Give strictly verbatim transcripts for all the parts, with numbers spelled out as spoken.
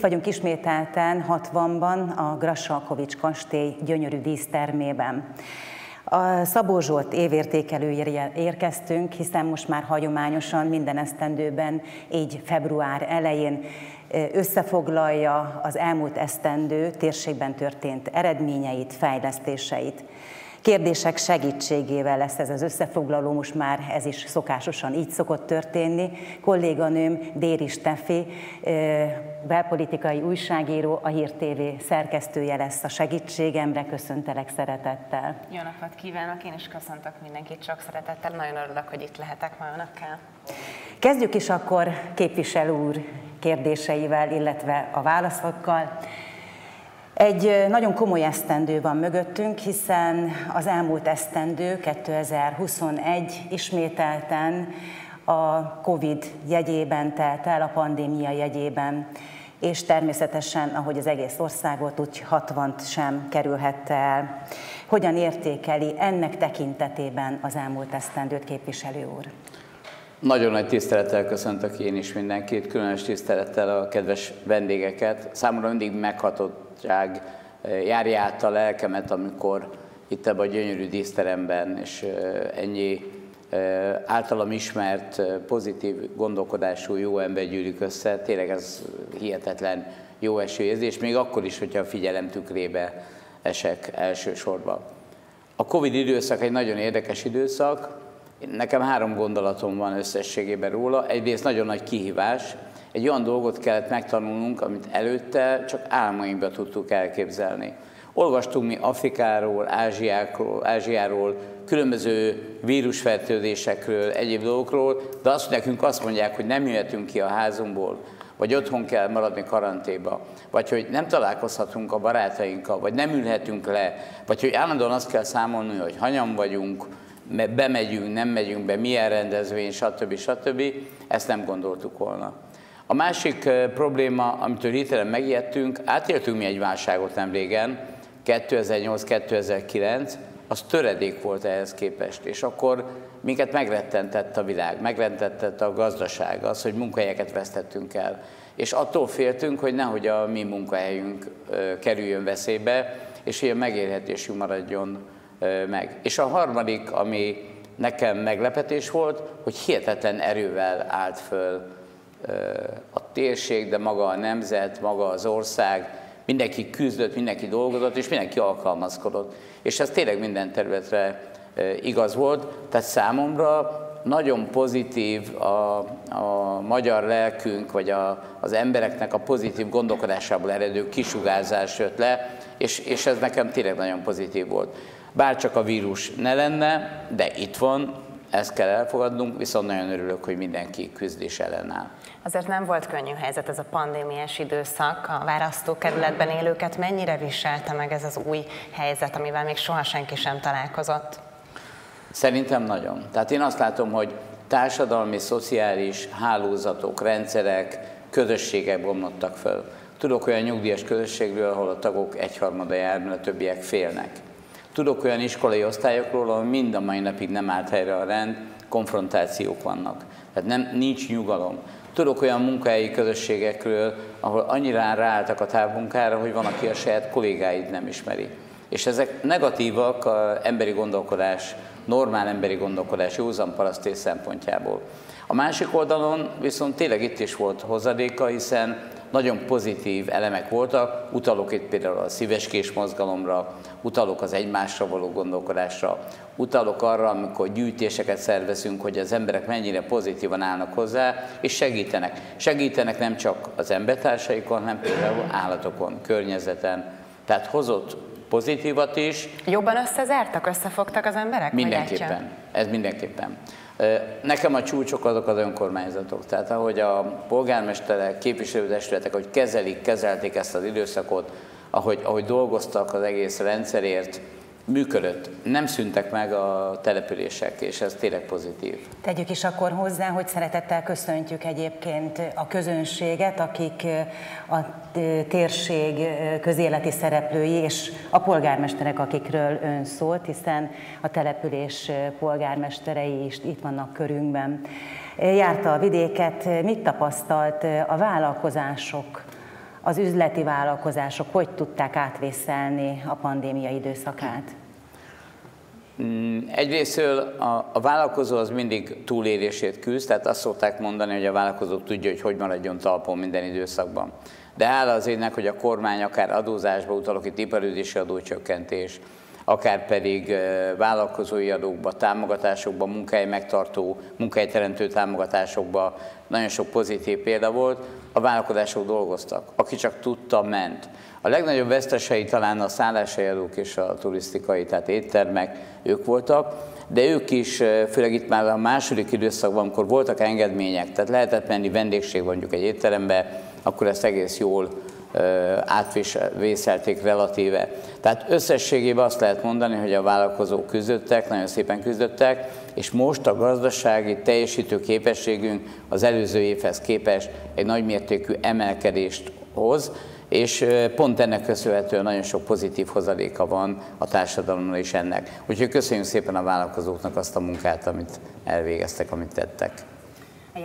vagyunk ismételten hatvanban a Grassalkovich kastély gyönyörű dísztermében. A Szabó Zsolt évértékelőjére érkeztünk, hiszen most már hagyományosan minden esztendőben, így február elején összefoglalja az elmúlt esztendő térségben történt eredményeit, fejlesztéseit. Kérdések segítségével lesz ez az összefoglaló, most már ez is szokásosan így szokott történni. Kolléganőm Déri Steffi, belpolitikai újságíró, a Hír té vé szerkesztője lesz a segítségemre. Köszöntelek szeretettel. Jó napot kívánok, én is köszöntök mindenkit sok szeretettel, nagyon örülök, hogy itt lehetek ma önökkel. Kezdjük is akkor képviselő úr kérdéseivel, illetve a válaszokkal. Egy nagyon komoly esztendő van mögöttünk, hiszen az elmúlt esztendő, kétezer-huszonegy ismételten a Covid jegyében telt el, a pandémia jegyében, és természetesen, ahogy az egész országot, úgy hatvant sem kerülhette el. Hogyan értékeli ennek tekintetében az elmúlt esztendőt, képviselő úr? Nagyon nagy tisztelettel köszöntök én is mindenkit, különös tisztelettel a kedves vendégeket. Számomra mindig meghatottság járja át a lelkemet, amikor itt ebben a gyönyörű díszteremben és ennyi általam ismert, pozitív gondolkodású jó ember gyűlik össze. Tényleg ez hihetetlen jó esőérzés, még akkor is, hogyha a figyelem tükrébe esek elsősorban. A Covid időszak egy nagyon érdekes időszak. Nekem három gondolatom van összességében róla. Egyrészt nagyon nagy kihívás. Egy olyan dolgot kellett megtanulnunk, amit előtte csak álmainkba tudtuk elképzelni. Olvastunk mi Afrikáról, Ázsiáról, Ázsiáról, különböző vírusfertőzésekről, egyéb dolgokról, de azt nekünk azt mondják, hogy nem jöhetünk ki a házunkból, vagy otthon kell maradni karanténba, vagy hogy nem találkozhatunk a barátainkkal, vagy nem ülhetünk le, vagy hogy állandóan azt kell számolni, hogy hanyan vagyunk, bemegyünk, nem megyünk be, milyen rendezvény, stb. stb. Ezt nem gondoltuk volna. A másik probléma, amitől hirtelen megijedtünk, átéltünk mi egy válságot nem régen, kétezer-nyolc kétezer-kilenc, az töredék volt ehhez képest, és akkor minket megrettentett a világ, megrettentett a gazdaság, az, hogy munkahelyeket vesztettünk el. És attól féltünk, hogy nehogy a mi munkahelyünk kerüljön veszélybe, és hogy a megélhetésünk maradjon meg. És a harmadik, ami nekem meglepetés volt, hogy hihetetlen erővel állt föl a térség, de maga a nemzet, maga az ország, mindenki küzdött, mindenki dolgozott, és mindenki alkalmazkodott. És ez tényleg minden területre igaz volt, tehát számomra nagyon pozitív a, a magyar lelkünk, vagy a, az embereknek a pozitív gondolkodásából eredő kisugárzás jött le, és, és ez nekem tényleg nagyon pozitív volt. Bárcsak a vírus ne lenne, de itt van, ezt kell elfogadnunk, viszont nagyon örülök, hogy mindenki küzdés ellen áll. Azért nem volt könnyű helyzet ez a pandémiás időszak, a választókerületben élőket mennyire viselte meg ez az új helyzet, amivel még soha senki sem találkozott? Szerintem nagyon. Tehát én azt látom, hogy társadalmi, szociális hálózatok, rendszerek, közösségek bomlottak föl. Tudok olyan nyugdíjas közösségről, ahol a tagok egyharmada jár, mert a többiek félnek. Tudok olyan iskolai osztályokról, ahol mind a mai napig nem állt helyre a rend, konfrontációk vannak. Tehát nem, nincs nyugalom. Tudok olyan munkahelyi közösségekről, ahol annyira ráálltak a távmunkára, hogy van, aki a saját kollégáit nem ismeri. És ezek negatívak az emberi gondolkodás, normál emberi gondolkodás, józan parasztés szempontjából. A másik oldalon viszont tényleg itt is volt hozadéka, hiszen nagyon pozitív elemek voltak, utalok itt például a szíveskés mozgalomra, utalok az egymásra való gondolkodásra, utalok arra, amikor gyűjtéseket szervezünk, hogy az emberek mennyire pozitívan állnak hozzá, és segítenek. Segítenek nem csak az embertársaikon, hanem például állatokon, környezeten. Tehát hozott pozitívat is. Jobban összezártak, összefogtak az emberek? Mindenképpen, ez mindenképpen. Nekem a csúcsok azok az önkormányzatok, tehát ahogy a polgármesterek, képviselőtestületek, ahogy kezelik, kezelték ezt az időszakot, ahogy, ahogy dolgoztak az egész rendszerért, működött. Nem szűntek meg a települések, és ez tényleg pozitív. Tegyük is akkor hozzá, hogy szeretettel köszöntjük egyébként a közönséget, akik a térség közéleti szereplői, és a polgármesterek, akikről ön szólt, hiszen a település polgármesterei is itt vannak körünkben. Járta a vidéket, mit tapasztalt a vállalkozások, az üzleti vállalkozások hogy tudták átvészelni a pandémia időszakát? Egyrésztől a, a vállalkozó az mindig túlélését küzd, tehát azt szokták mondani, hogy a vállalkozó tudja, hogy hogy maradjon talpon minden időszakban. De hála az égnek, hogy a kormány akár adózásba, utalok itt iparüzési adócsökkentés, akár pedig vállalkozói adókba, támogatásokba, munkahely megtartó, munkahelyteremtő támogatásokba nagyon sok pozitív példa volt, a vállalkozások dolgoztak. Aki csak tudta, ment. A legnagyobb vesztesei talán a szálláshely adók és a turisztikai, tehát éttermek, ők voltak, de ők is, főleg itt már a második időszakban, amikor voltak engedmények, tehát lehetett menni vendégség mondjuk egy étterembe, akkor ezt egész jól átvészelték relatíve. Tehát összességében azt lehet mondani, hogy a vállalkozók küzdöttek, nagyon szépen küzdöttek, és most a gazdasági teljesítő képességünk az előző évhez képest egy nagymértékű emelkedést hoz, és pont ennek köszönhetően nagyon sok pozitív hozadéka van a társadalomnak is ennek. Úgyhogy köszönjük szépen a vállalkozóknak azt a munkát, amit elvégeztek, amit tettek. A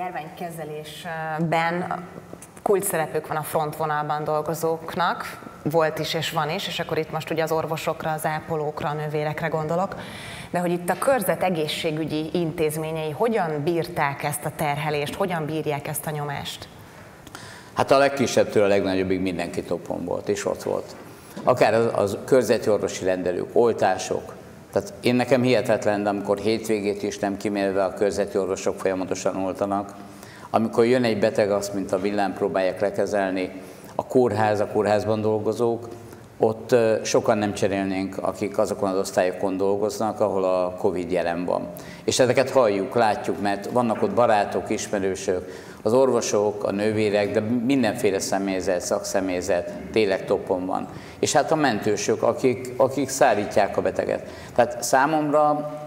járványkezelésben kulcsszerepük van a frontvonalban dolgozóknak, volt is és van is, és akkor itt most ugye az orvosokra, az ápolókra, a nővérekre gondolok, de hogy itt a körzet egészségügyi intézményei hogyan bírták ezt a terhelést, hogyan bírják ezt a nyomást? Hát a legkisebbtől a legnagyobbig mindenki toppon volt, és ott volt. Akár az, az körzeti orvosi rendelők, oltások. Tehát én nekem hihetetlen, de amikor hétvégét is nem kimérve a körzeti orvosok folyamatosan oltanak, amikor jön egy beteg, azt, mint a villám próbálják lekezelni, a kórház, a kórházban dolgozók, ott sokan nem cserélnénk, akik azokon az osztályokon dolgoznak, ahol a Covid jelen van. És ezeket halljuk, látjuk, mert vannak ott barátok, ismerősök, az orvosok, a nővérek, de mindenféle személyzet, szakszemélyzet tényleg toppon van. És hát a mentősök, akik, akik szállítják a beteget. Tehát számomra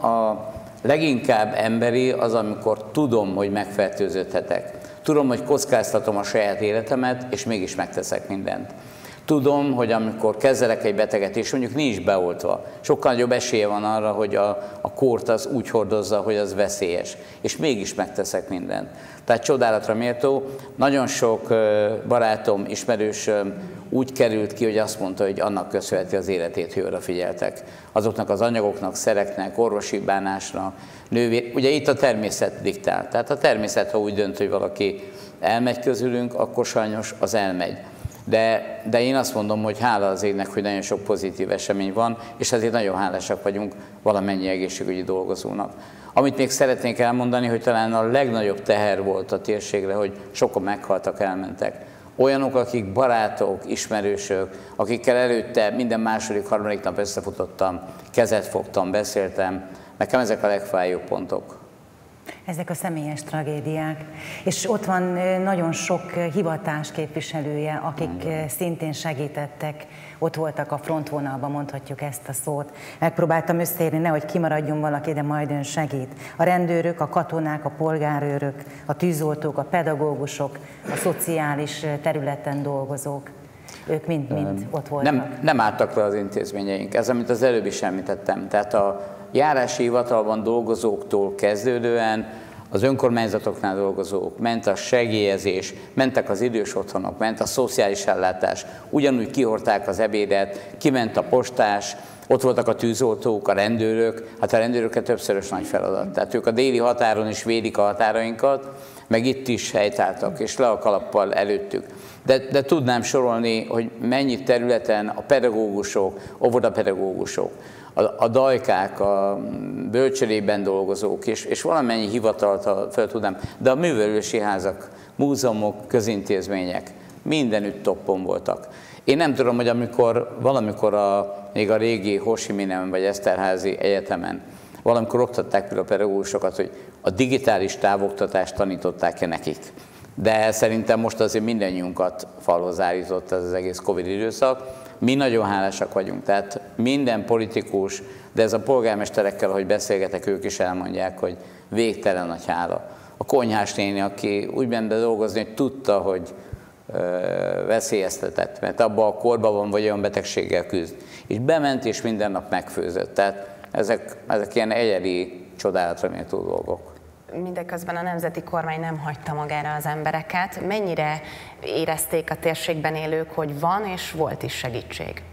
a leginkább emberi az, amikor tudom, hogy megfertőződhetek. Tudom, hogy kockáztatom a saját életemet, és mégis megteszek mindent. Tudom, hogy amikor kezelek egy beteget, és mondjuk nincs beoltva, sokkal nagyobb esélye van arra, hogy a, a kórt az úgy hordozza, hogy az veszélyes. És mégis megteszek mindent. Tehát csodálatra méltó. Nagyon sok barátom, ismerősöm úgy került ki, hogy azt mondta, hogy annak köszönheti az életét, hogy oda figyeltek. Azoknak az anyagoknak, szereknek, orvosi bánásnak, nővér. Ugye itt a természet diktál. Tehát a természet, ha úgy dönt, hogy valaki elmegy közülünk, akkor sajnos az elmegy. De, de én azt mondom, hogy hála az égnek, hogy nagyon sok pozitív esemény van, és ezért nagyon hálásak vagyunk valamennyi egészségügyi dolgozónak. Amit még szeretnék elmondani, hogy talán a legnagyobb teher volt a térségre, hogy sokan meghaltak, elmentek. Olyanok, akik barátok, ismerősök, akikkel előtte minden második, harmadik nap összefutottam, kezet fogtam, beszéltem. Nekem ezek a legfájóbb pontok. Ezek a személyes tragédiák. És ott van nagyon sok hivatás képviselője, akik szintén segítettek, ott voltak a frontvonalban, mondhatjuk ezt a szót. Megpróbáltam összeérni, nehogy kimaradjon valaki, de majd ön segít. A rendőrök, a katonák, a polgárőrök, a tűzoltók, a pedagógusok, a szociális területen dolgozók. Ők mind-mind ott voltak. Nem, nem álltak le az intézményeink. Ez, amit az előbb is említettem. Tehát a járási hivatalban dolgozóktól kezdődően az önkormányzatoknál dolgozók, ment a segélyezés, mentek az idős otthonok, ment a szociális ellátás, ugyanúgy kihordták az ebédet, kiment a postás, ott voltak a tűzoltók, a rendőrök, hát a rendőröket többszörös nagy feladat. Tehát ők a déli határon is védik a határainkat, meg itt is helytáltak, és le a kalappal előttük. De, de tudnám sorolni, hogy mennyi területen a pedagógusok, óvodapedagógusok, a, a dajkák, a bölcsődében dolgozók, és, és valamennyi hivatalt fel tudnám, de a művelődési házak, múzeumok, közintézmények mindenütt toppon voltak. Én nem tudom, hogy amikor valamikor a, még a régi Ho Chi Minh-en vagy Eszterházy Egyetemen valamikor oktatták például a pedagógusokat, hogy a digitális távoktatást tanították-e nekik. De szerintem most azért mindannyiunkat falhoz állított ez az egész Covid időszak. Mi nagyon hálásak vagyunk, tehát minden politikus, de ez a polgármesterekkel, ahogy beszélgetek, ők is elmondják, hogy végtelen nagy hála. A konyhás néni, aki úgy ment be dolgozni, hogy tudta, hogy ö, veszélyeztetett, mert abban a korban van, vagy olyan betegséggel küzd. És bement, és minden nap megfőzött. Tehát ezek, ezek ilyen egyedi, csodálatra méltó dolgok. mindeközben a nemzeti kormány nem hagyta magára az embereket. Mennyire érezték a térségben élők, hogy van és volt is segítség?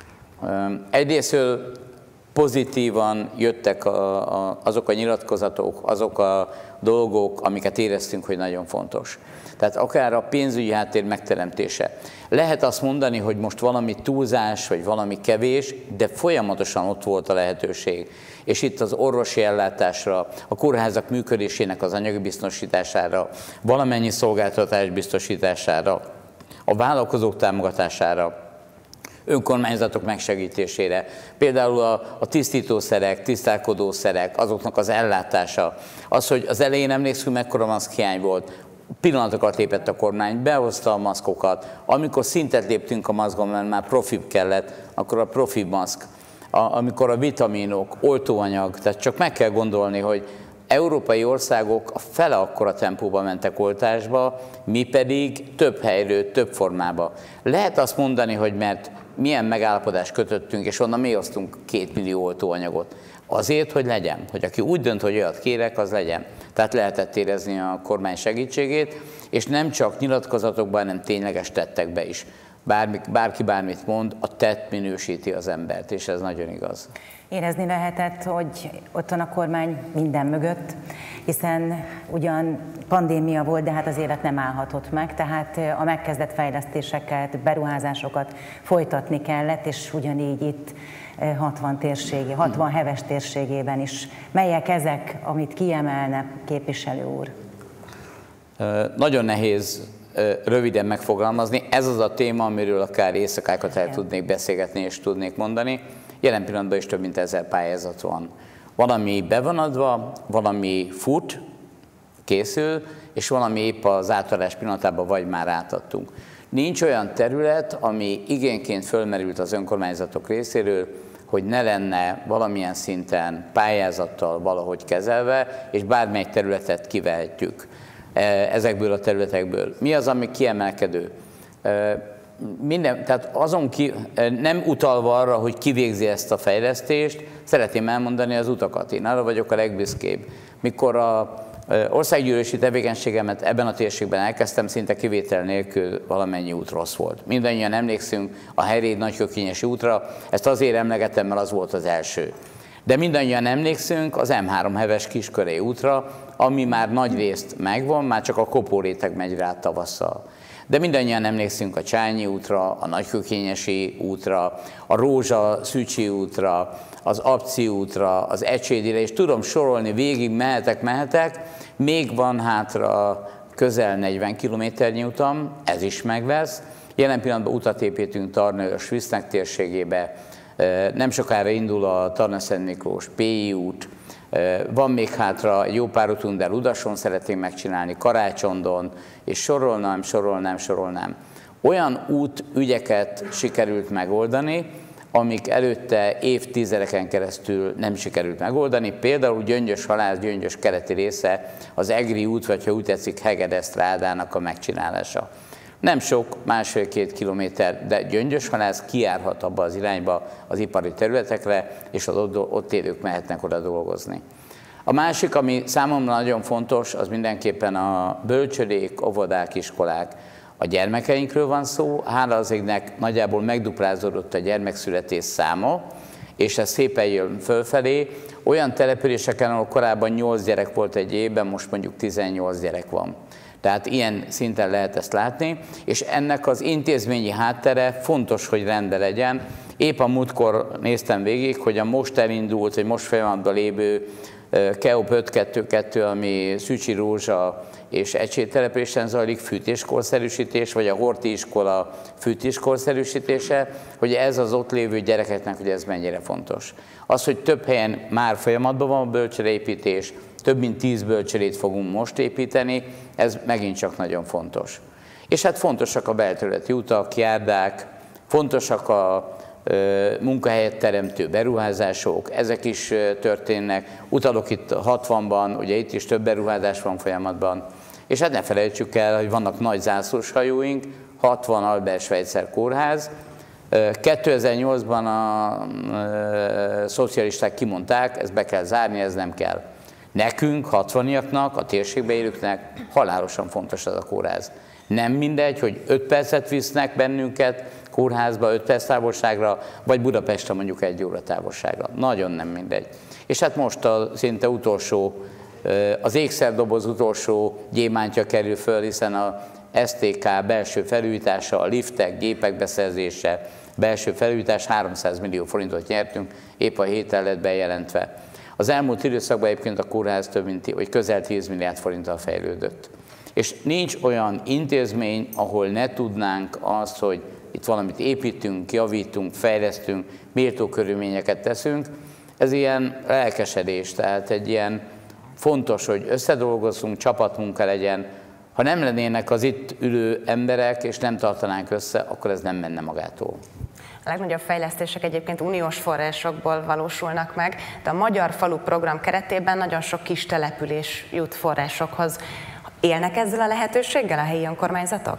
Egyrésztről pozitívan jöttek a, a, azok a nyilatkozatok, azok a dolgok, amiket éreztünk, hogy nagyon fontos. Tehát akár a pénzügyi háttér megteremtése. Lehet azt mondani, hogy most valami túlzás, vagy valami kevés, de folyamatosan ott volt a lehetőség. És itt az orvosi ellátásra, a kórházak működésének az anyagi biztosítására, valamennyi szolgáltatás biztosítására, a vállalkozók támogatására, önkormányzatok megsegítésére, például a, a tisztítószerek, tisztálkodószerek, azoknak az ellátása. Az, hogy az elején emlékszünk, mekkora maszkhiány volt, pillanatokat lépett a kormány, behozta a maszkokat, amikor szintet léptünk a maszkon, mert már profibb kellett, akkor a profi maszk, a, amikor a vitaminok, oltóanyag, tehát csak meg kell gondolni, hogy európai országok a fele akkora tempóban mentek oltásba, mi pedig több helyről, több formába. Lehet azt mondani, hogy mert milyen megállapodást kötöttünk, és onnan mi osztunk két millió oltóanyagot. Azért, hogy legyen, hogy aki úgy dönt, hogy olyat kérek, az legyen. Tehát lehetett érezni a kormány segítségét, és nem csak nyilatkozatokban, hanem tényleges tettekbe is. Bármi, bárki bármit mond, a tett minősíti az embert, és ez nagyon igaz. Érezni lehetett, hogy ott van a kormány minden mögött, hiszen ugyan pandémia volt, de hát az élet nem állhatott meg, tehát a megkezdett fejlesztéseket, beruházásokat folytatni kellett, és ugyanígy itt hatvan térségi, hatvan heves térségében is. Melyek ezek, amit kiemelne képviselő úr? Nagyon nehéz röviden megfogalmazni. Ez az a téma, amiről akár éjszakákat el tudnék beszélgetni és tudnék mondani. Jelen pillanatban is több mint ezer pályázat van. Valami bevonatva, valami fut, készül, és valami épp az átadás pillanatában vagy már átadtunk. Nincs olyan terület, ami igényként fölmerült az önkormányzatok részéről, hogy ne lenne valamilyen szinten pályázattal valahogy kezelve, és bármely területet kivehetjük ezekből a területekből. Mi az, ami kiemelkedő? Minden, tehát azon ki, nem utalva arra, hogy kivégzi ezt a fejlesztést, szeretném elmondani az utakat. Én arra vagyok a legbüszkébb. Mikor az országgyűlési tevékenységemet ebben a térségben elkezdtem, szinte kivétel nélkül valamennyi út rossz volt. Mindannyian emlékszünk a Helyréd Nagykökényesi útra, ezt azért emlegetem, mert az volt az első. De mindannyian emlékszünk az M három heves Kisköré útra, ami már nagy részt megvan, már csak a kopóréteg megy rá tavasszal. De mindannyian emlékszünk a Csányi útra, a Nagykökényesi útra, a Rózsa-Szücsi útra, az Abci útra, az Ecsédire, és tudom sorolni, végig mehetek, mehetek, még van hátra közel negyven kilométernyi utam, ez is meg lesz. Jelen pillanatban utat építünk Tarna-Őrs-Visznek térségébe, nem sokára indul a Tarna-Szent Miklós P I út, van még hátra jó pár utunk, de Ludason szeretnénk megcsinálni, Karácsondon, és sorolnám, sorolnám, sorolnám. Olyan útügyeket sikerült megoldani, amik előtte évtizedeken keresztül nem sikerült megoldani. Például Gyöngyös-Halász, Gyöngyös keleti része, az Egri út, vagy ha úgy tetszik, Hegedesztrádának a megcsinálása. Nem sok, másfél-két kilométer, de Gyöngyös-Halász kijárhat abba az irányba az ipari területekre, és az ott, ott élők mehetnek oda dolgozni. A másik, ami számomra nagyon fontos, az mindenképpen a bölcsödék, óvodák, iskolák. A gyermekeinkről van szó, hála az égnek nagyjából megduplázódott a gyermekszületés száma, és ez szépen jön fölfelé. Olyan településeken, ahol korábban nyolc gyerek volt egy évben, most mondjuk tizennyolc gyerek van. Tehát ilyen szinten lehet ezt látni, és ennek az intézményi háttere fontos, hogy rendben legyen. Épp a múltkor néztem végig, hogy a most elindult, vagy most folyamatban lévő KEOP öt kettő kettő, ami Szücsi, Rózsa és Ecsét településen zajlik, fűtéskorszerűsítés, vagy a Horthy iskola fűtéskorszerűsítése, hogy ez az ott lévő gyerekeknek, hogy ez mennyire fontos. Az, hogy több helyen már folyamatban van a bölcsődeépítés, több mint tíz bölcsődét fogunk most építeni, ez megint csak nagyon fontos. És hát fontosak a belterületi utak, járdák, fontosak a munkahelyet teremtő beruházások, ezek is történnek. Utalok itt hatvanban, ugye itt is több beruházás van folyamatban. És hát ne felejtsük el, hogy vannak nagy zászlós hajóink, hatvan Albert Schweitzer kórház. kétezer-nyolcban a szocialisták kimondták, ezt be kell zárni, ez nem kell. Nekünk, hatvaniaknak, a térségbe élőknek halálosan fontos ez a kórház. Nem mindegy, hogy öt percet visznek bennünket kórházba, öt perc távolságra, vagy Budapestre mondjuk egy óra távolságra. Nagyon nem mindegy. És hát most a szinte utolsó, az ékszerdoboz utolsó gyémántja kerül föl, hiszen a es té ká belső felújítása, a liftek, gépek beszerzése, belső felújítás, háromszáz millió forintot nyertünk, épp a héten lett bejelentve. Az elmúlt időszakban egyébként a kórház több mint, vagy közel tíz milliárd forinttal fejlődött. És nincs olyan intézmény, ahol ne tudnánk azt, hogy itt valamit építünk, javítunk, fejlesztünk, méltó körülményeket teszünk. Ez ilyen lelkesedés, tehát egy ilyen fontos, hogy összedolgozzunk, csapatmunka legyen. Ha nem lennének az itt ülő emberek, és nem tartanánk össze, akkor ez nem menne magától. A legnagyobb fejlesztések egyébként uniós forrásokból valósulnak meg, de a Magyar Falu Program keretében nagyon sok kis település jut forrásokhoz. Élnek ezzel a lehetőséggel a helyi önkormányzatok?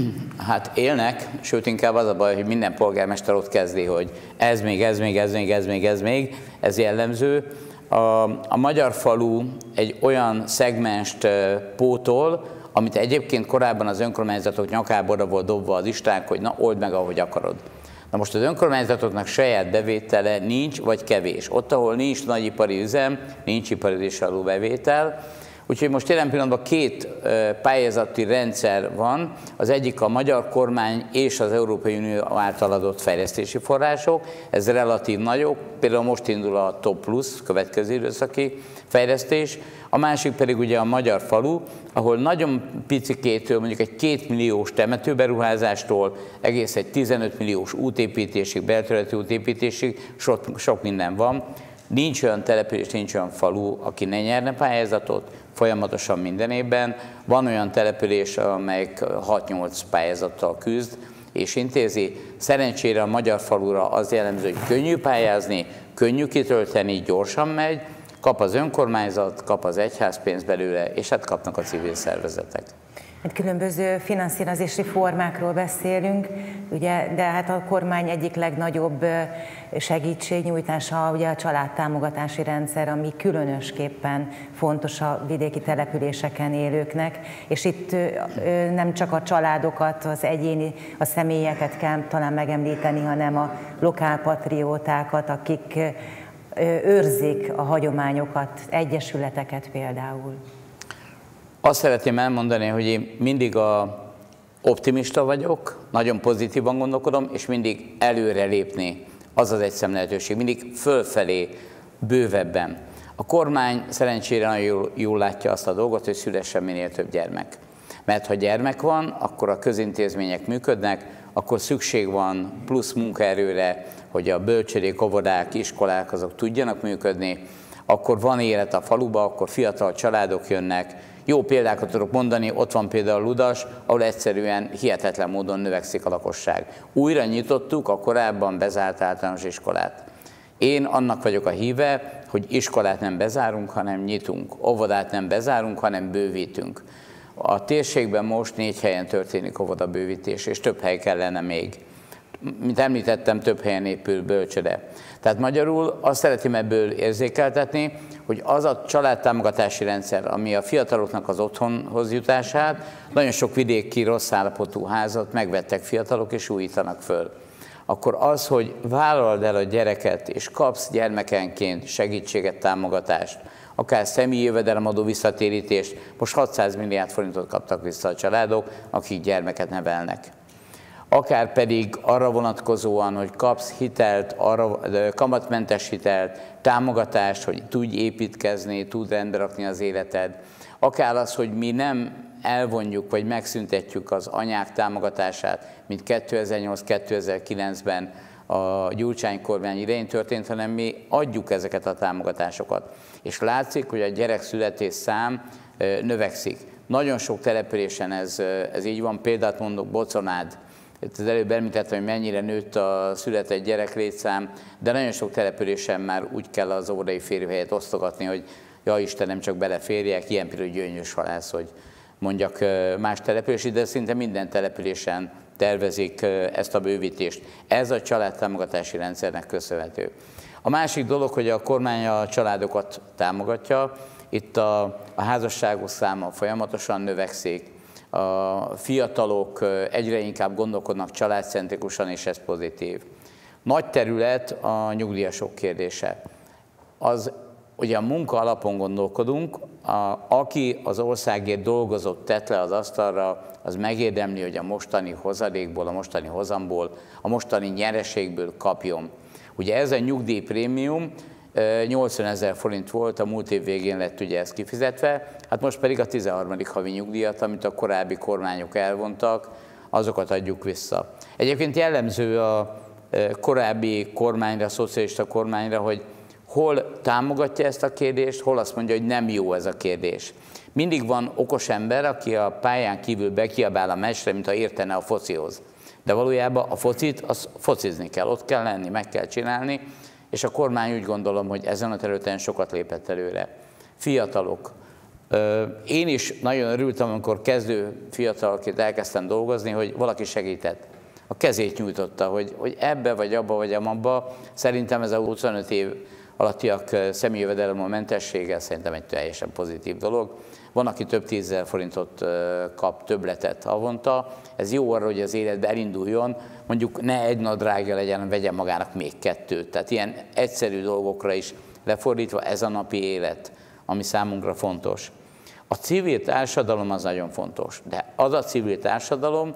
Hát élnek, sőt inkább az a baj, hogy minden polgármester ott kezdi, hogy ez még, ez még, ez még, ez még, ez még, ez jellemző. A, a Magyar Falu egy olyan szegmenst pótol, amit egyébként korábban az önkormányzatok nyakába oda volt dobva az isták, hogy na, old meg, ahogy akarod. Na most az önkormányzatoknak saját bevétele nincs, vagy kevés. Ott, ahol nincs nagyipari üzem, nincs iparizásra alul bevétel. Úgyhogy most jelen pillanatban két pályázati rendszer van, az egyik a magyar kormány és az Európai Unió által adott fejlesztési források, ez relatív nagyok, például most indul a Top Plus, következő időszaki fejlesztés, a másik pedig ugye a Magyar Falu, ahol nagyon picikétől, mondjuk egy két milliós temetőberuházástól egész egy tizenöt milliós útépítésig, belterületi útépítésig sok, sok minden van. Nincs olyan település, nincs olyan falu, aki ne nyerne pályázatot, folyamatosan minden évben. Van olyan település, amelyik hat-nyolc pályázattal küzd és intézi. Szerencsére a Magyar Falura az jellemző, hogy könnyű pályázni, könnyű kitölteni, gyorsan megy, kap az önkormányzat, kap az egyház pénzt belőle, és hát kapnak a civil szervezetek. Hát különböző finanszírozási formákról beszélünk, ugye, de hát a kormány egyik legnagyobb segítségnyújtása ugye a családtámogatási rendszer, ami különösképpen fontos a vidéki településeken élőknek, és itt nem csak a családokat, az egyéni, a személyeket kell talán megemlíteni, hanem a lokálpatriótákat, akik őrzik a hagyományokat, egyesületeket például. Azt szeretném elmondani, hogy én mindig a optimista vagyok, nagyon pozitívan gondolkodom, és mindig előre lépni, az az egyszem lehetőség, mindig fölfelé, bővebben. A kormány szerencsére nagyon jól, jól látja azt a dolgot, hogy szülessen minél több gyermek. Mert ha gyermek van, akkor a közintézmények működnek, akkor szükség van plusz munkaerőre, hogy a bölcsődék, óvodák, iskolák azok tudjanak működni, akkor van élet a faluba, akkor fiatal családok jönnek. Jó példákat tudok mondani, ott van például Ludas, ahol egyszerűen hihetetlen módon növekszik a lakosság. Újra nyitottuk a korábban bezárt általános iskolát. Én annak vagyok a híve, hogy iskolát nem bezárunk, hanem nyitunk. Óvodát nem bezárunk, hanem bővítünk. A térségben most négy helyen történik óvodabővítés, és több hely kellene még. Mint említettem, több helyen épül bölcsöde. Tehát magyarul azt szeretném ebből érzékeltetni, hogy az a családtámogatási rendszer, ami a fiataloknak az otthonhoz jutását, nagyon sok vidéki rossz állapotú házat megvettek fiatalok és újítanak föl. Akkor az, hogy vállalod el a gyereket és kapsz gyermekenként segítséget, támogatást, akár személyi jövedelemadó visszatérítést, most hatszáz milliárd forintot kaptak vissza a családok, akik gyermeket nevelnek. Akár pedig arra vonatkozóan, hogy kapsz hitelt, arra, kamatmentes hitelt, támogatást, hogy tudj építkezni, tud rendbe rakni az életed. Akár az, hogy mi nem elvonjuk vagy megszüntetjük az anyák támogatását, mint kétezer-nyolc kétezer-kilencben a Gyurcsány kormány idején történt, hanem mi adjuk ezeket a támogatásokat. És látszik, hogy a gyerekszületés szám növekszik. Nagyon sok településen ez, ez így van, példát mondok, Boconád. Itt az előbb említettem, hogy mennyire nőtt a született gyerek létszám, de nagyon sok településen már úgy kell az óvodai férőhelyet osztogatni, hogy ja Istenem, csak beleférjek, ilyen például Gyöngyöshalász, hogy mondjak más település, de szinte minden településen tervezik ezt a bővítést. Ez a családtámogatási rendszernek köszönhető. A másik dolog, hogy a kormány a családokat támogatja, itt a, a házasságok száma folyamatosan növekszik, a fiatalok egyre inkább gondolkodnak családcentrikusan, és ez pozitív. Nagy terület a nyugdíjasok kérdése. Az, ugye a munka alapon gondolkodunk, a, aki az országért dolgozott, tett le az asztalra, az megérdemli, hogy a mostani hozadékból, a mostani hozamból, a mostani nyereségből kapjon. Ugye ez a nyugdíjprémium nyolcvanezer forint volt, a múlt év végén lett ugye ez kifizetve, hát most pedig a tizenharmadik havi nyugdíjat, amit a korábbi kormányok elvontak, azokat adjuk vissza. Egyébként jellemző a korábbi kormányra, a szocialista kormányra, hogy hol támogatja ezt a kérdést, hol azt mondja, hogy nem jó ez a kérdés. Mindig van okos ember, aki a pályán kívül bekiabál a meccsre, mint ha értene a focihoz. De valójában a focit, az focizni kell, ott kell lenni, meg kell csinálni, és a kormány úgy gondolom, hogy ezen a területen sokat lépett előre. Fiatalok. Én is nagyon örültem, amikor kezdő fiatalként elkezdtem dolgozni, hogy valaki segített. A kezét nyújtotta, hogy, hogy ebbe, vagy abba, vagy amabba. Szerintem ez a huszonöt év alattiak személyjövedelem mentessége szerintem egy teljesen pozitív dolog. Van, aki több tízezer forintot kap többletet havonta. Ez jó arra, hogy az életbe elinduljon, mondjuk ne egy nadrágja legyen, vegyen magának még kettőt. Tehát ilyen egyszerű dolgokra is lefordítva ez a napi élet, ami számunkra fontos. A civil társadalom az nagyon fontos, de az a civil társadalom,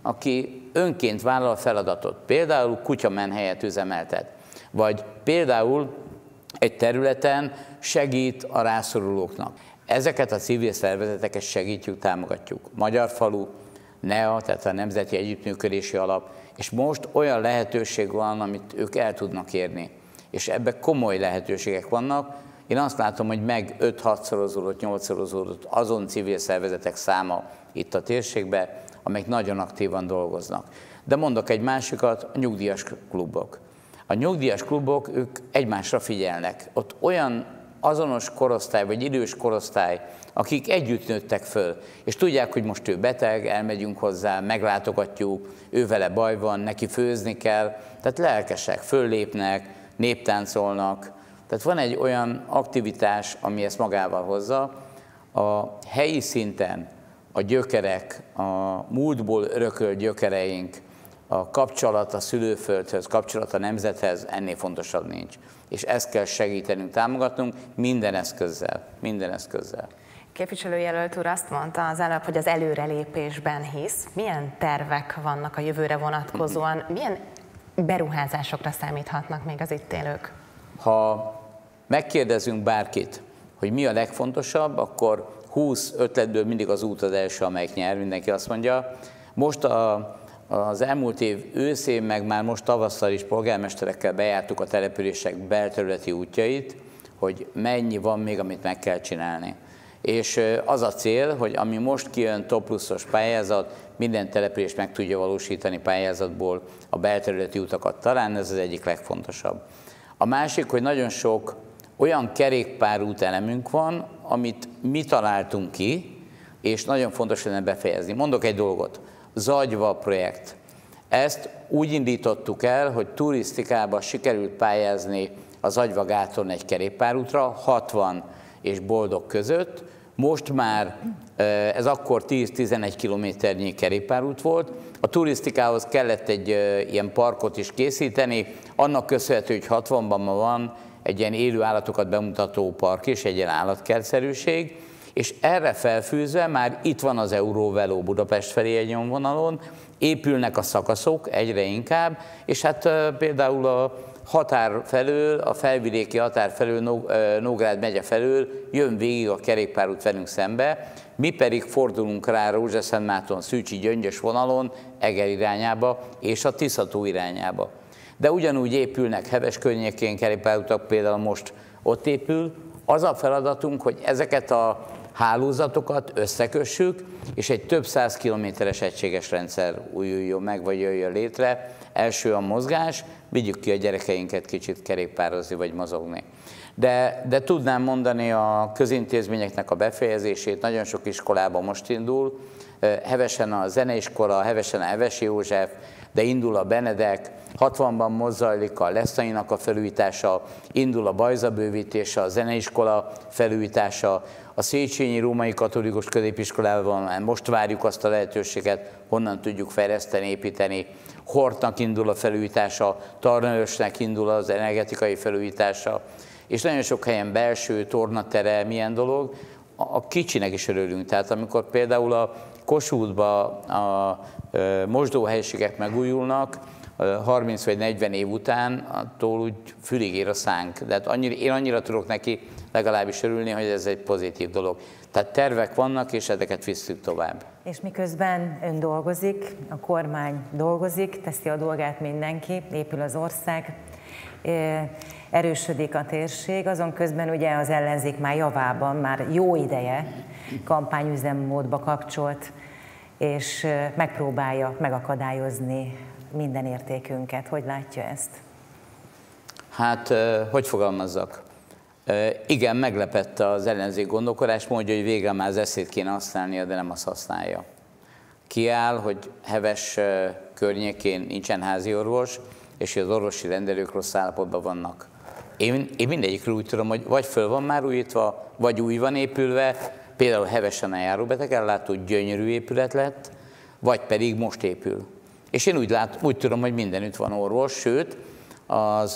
aki önként vállal a feladatot, például kutyamenhelyet üzemeltet, vagy például egy területen segít a rászorulóknak. Ezeket a civil szervezeteket segítjük, támogatjuk. Magyar Falu, NEA, tehát a Nemzeti Együttműködési Alap, és most olyan lehetőség van, amit ők el tudnak érni. És ebben komoly lehetőségek vannak. Én azt látom, hogy meg öt-hatszorozódott, nyolcszorozódott azon civil szervezetek száma itt a térségben, amelyek nagyon aktívan dolgoznak. De mondok egy másikat, a nyugdíjas klubok. A nyugdíjas klubok, ők egymásra figyelnek. Ott olyan azonos korosztály, vagy idős korosztály, akik együtt nőttek föl, és tudják, hogy most ő beteg, elmegyünk hozzá, meglátogatjuk, ő vele baj van, neki főzni kell, tehát lelkesek, föllépnek, néptáncolnak. Tehát van egy olyan aktivitás, ami ezt magával hozza. A helyi szinten a gyökerek, a múltból örökölt gyökereink, a kapcsolat a szülőföldhöz, kapcsolat a nemzethez, ennél fontosabb nincs. És ezt kell segítenünk, támogatnunk minden eszközzel, minden eszközzel. Képviselőjelölt úr azt mondta az előbb, hogy az előrelépésben hisz. Milyen tervek vannak a jövőre vonatkozóan? Milyen beruházásokra számíthatnak még az itt élők? Ha megkérdezünk bárkit, hogy mi a legfontosabb, akkor húsz ötletből mindig az út az első, amelyik nyer, mindenki azt mondja. Most a, az elmúlt év őszén, meg már most tavasszal is polgármesterekkel bejártuk a települések belterületi útjait, hogy mennyi van még, amit meg kell csinálni. És az a cél, hogy ami most kijön top pluszos pályázat, minden település meg tudja valósítani pályázatból a belterületi utakat. Talán ez az egyik legfontosabb. A másik, hogy nagyon sok olyan kerékpárút elemünk van, amit mi találtunk ki, és nagyon fontos lenne befejezni. Mondok egy dolgot. Zagyva projekt. Ezt úgy indítottuk el, hogy turisztikában sikerült pályázni a Zagyva gáton egy kerékpárútra, hatvan és Boldog között. Most már ez akkor tíz-tizenegy kilométernyi kerékpárút volt. A turisztikához kellett egy ilyen parkot is készíteni, annak köszönhető, hogy hatvanban ma van egy ilyen élő állatokat bemutató park és egy ilyen állatkertszerűség, és erre felfűzve már itt van az Euróveló Budapest felé egy nyomvonalon, épülnek a szakaszok egyre inkább, és hát például a határ felől, a felvidéki határ felől, Nógrád megye felől jön végig a kerékpárút velünk szembe, mi pedig fordulunk rá Rózsaszentmárton, Szűcsi, Gyöngyös vonalon, Eger irányába és a Tiszató irányába. De ugyanúgy épülnek Heves környékén kerékpárutak, például most ott épül. Az a feladatunk, hogy ezeket a hálózatokat összekössük, és egy több száz kilométeres egységes rendszer újuljon meg, vagy jöjjön létre. Első a mozgás, vigyük ki a gyerekeinket kicsit kerékpározni, vagy mozogni. De, de tudnám mondani a közintézményeknek a befejezését, nagyon sok iskolában most indul, Hevesen a zeneiskola, Hevesen a Hevesi József, de indul a Benedek, hatvanban most zajlik a Leszainak a felújítása, indul a Bajza bővítése, a zeneiskola felújítása, a Széchenyi Római Katolikus Középiskolában most várjuk azt a lehetőséget, honnan tudjuk fejleszteni, építeni. Hortnak indul a felújítása, Tarnavösnek indul az energetikai felújítása, és nagyon sok helyen belső, tornatere, milyen dolog, a kicsinek is örülünk. Tehát amikor például a Kossuthba a mosdóhelyiségek megújulnak, harminc vagy negyven év után, attól úgy fülig ér a szánk. De hát annyira, én annyira tudok neki legalábbis örülni, hogy ez egy pozitív dolog. Tehát tervek vannak, és ezeket visszük tovább. És miközben ön dolgozik, a kormány dolgozik, teszi a dolgát mindenki, épül az ország, erősödik a térség, azon közben ugye az ellenzék már javában, már jó ideje kampányüzemmódba kapcsolt, és megpróbálja megakadályozni minden értékünket. Hogy látja ezt? Hát, hogy fogalmazzak? Igen, meglepett az ellenzék gondolkodás módja, hogy végre már az eszét kéne használnia, de nem azt használja. Kiáll, hogy Heves környékén nincsen házi orvos, és hogy az orvosi rendelők rossz állapotban vannak. Én, én mindegyikről úgy tudom, hogy vagy föl van már újítva, vagy új van épülve, például Hevesen a járóbetegellátó gyönyörű épület lett, vagy pedig most épül. És én úgy, lát, úgy tudom, hogy mindenütt van orvos, sőt, az,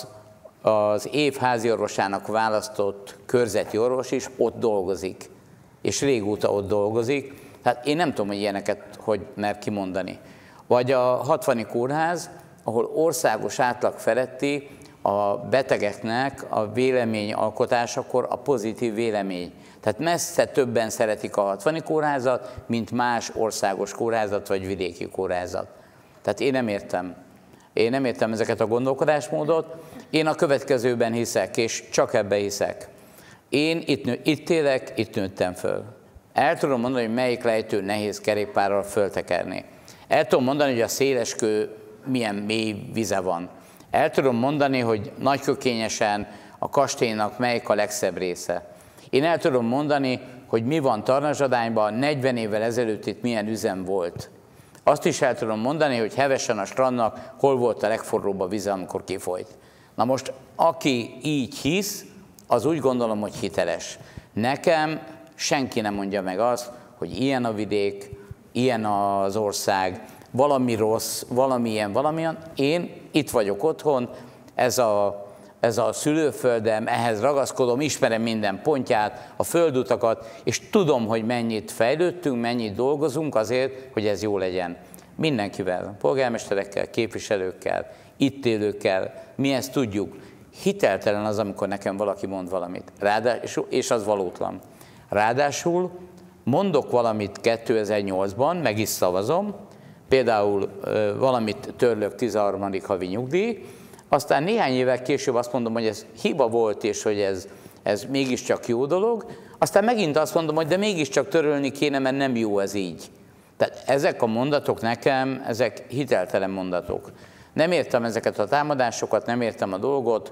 az év házi orvosának választott körzeti orvos is ott dolgozik, és régóta ott dolgozik. Tehát én nem tudom, hogy ilyeneket hogy mer kimondani. Vagy a hatvani kórház, ahol országos átlag feletti a betegeknek a véleményalkotásakor a pozitív vélemény. Tehát messze többen szeretik a hatvani kórházat, mint más országos kórházat vagy vidéki kórházat. Tehát én nem értem. Én nem értem ezeket a gondolkodásmódot. Én a következőben hiszek, és csak ebbe hiszek. Én itt, nő, itt élek, itt nőttem föl. El tudom mondani, hogy melyik lejtő nehéz kerékpárral föltekerni. El tudom mondani, hogy a Széleskő milyen mély vize van. El tudom mondani, hogy nagykökényesen a kastélynak melyik a legszebb része. Én el tudom mondani, hogy mi van Tarnazsadányban, negyven évvel ezelőtt itt milyen üzem volt. Azt is el tudom mondani, hogy Hevesen a strandnak hol volt a legforróbb a vize, amikor kifolyt. Na most, aki így hisz, az úgy gondolom, hogy hiteles. Nekem senki nem mondja meg azt, hogy ilyen a vidék, ilyen az ország, valami rossz, valamilyen, valamilyen. Én itt vagyok otthon, ez a, ez a szülőföldem, ehhez ragaszkodom, ismerem minden pontját, a földutakat, és tudom, hogy mennyit fejlődtünk, mennyit dolgozunk azért, hogy ez jó legyen. Mindenkivel, polgármesterekkel, képviselőkkel, itt élőkkel, mi ezt tudjuk. Hiteltelen az, amikor nekem valaki mond valamit, ráadásul, és az valótlan. Ráadásul mondok valamit kétezer-nyolcban, meg is szavazom, például valamit törlök tizenharmadik havi nyugdíj, aztán néhány évvel később azt mondom, hogy ez hiba volt, és hogy ez, ez mégiscsak jó dolog, aztán megint azt mondom, hogy de mégiscsak törölni kéne, mert nem jó ez így. Tehát ezek a mondatok nekem, ezek hiteltelen mondatok. Nem értem ezeket a támadásokat, nem értem a dolgot.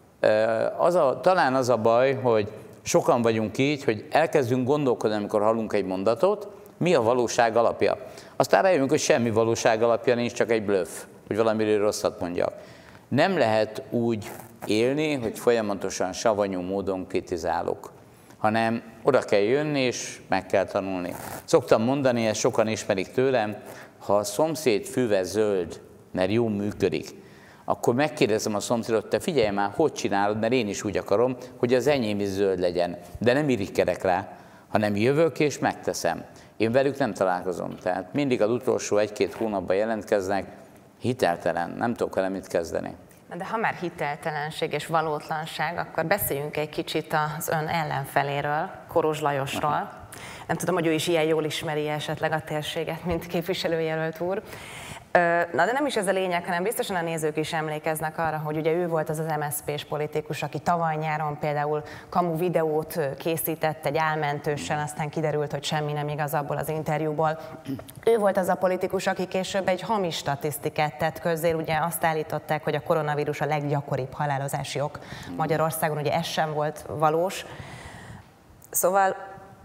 Az a, talán az a baj, hogy sokan vagyunk így, hogy elkezdünk gondolkodni, amikor hallunk egy mondatot, mi a valóság alapja. Aztán rájövünk, hogy semmi valóság alapja nincs, csak egy bluff, hogy valamiről rosszat mondjak. Nem lehet úgy élni, hogy folyamatosan savanyú módon kritizálok, hanem oda kell jönni, és meg kell tanulni. Szoktam mondani, ezt sokan ismerik tőlem, ha a szomszéd füve zöld, mert jól működik, akkor megkérdezem a szomszédot, te figyelj már, hogy csinálod, mert én is úgy akarom, hogy az enyém is zöld legyen. De nem irigykedek rá, hanem jövök és megteszem. Én velük nem találkozom, tehát mindig az utolsó egy-két hónapban jelentkeznek, hiteltelen, nem tudok vele mit kezdeni. De ha már hiteltelenség és valótlanság, akkor beszéljünk egy kicsit az ön ellenfeléről, Korozs Lajosról. Aha. Nem tudom, hogy ő is ilyen jól ismeri esetleg a térséget, mint képviselőjelölt úr. Na de nem is ez a lényeg, hanem biztosan a nézők is emlékeznek arra, hogy ugye ő volt az az em es zé pés politikus, aki tavaly nyáron például kamu videót készített egy álmentőssel, aztán kiderült, hogy semmi nem igaz abból az interjúból. Ő volt az a politikus, aki később egy hamis statisztikát tett közzé, ugye azt állították, hogy a koronavírus a leggyakoribb halálozási ok Magyarországon, ugye ez sem volt valós. Szóval